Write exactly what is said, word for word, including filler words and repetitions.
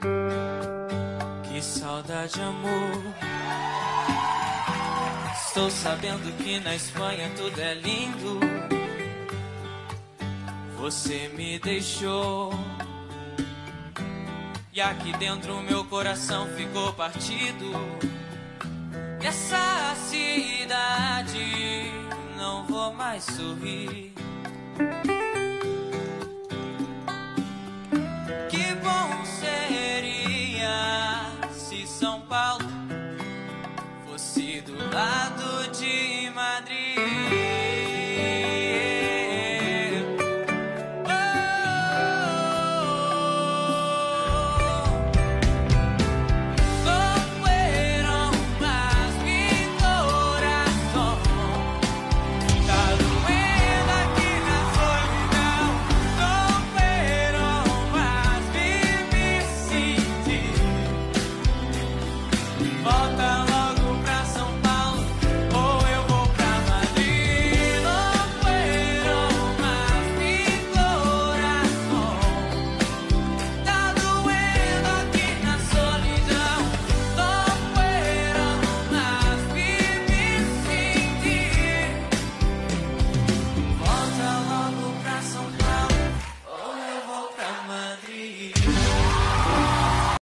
Que saudade, amor. Estou sabendo que na Espanha tudo é lindo. Você me deixou e aqui dentro meu coração ficou partido. Nessa cidade não vou mais sorrir.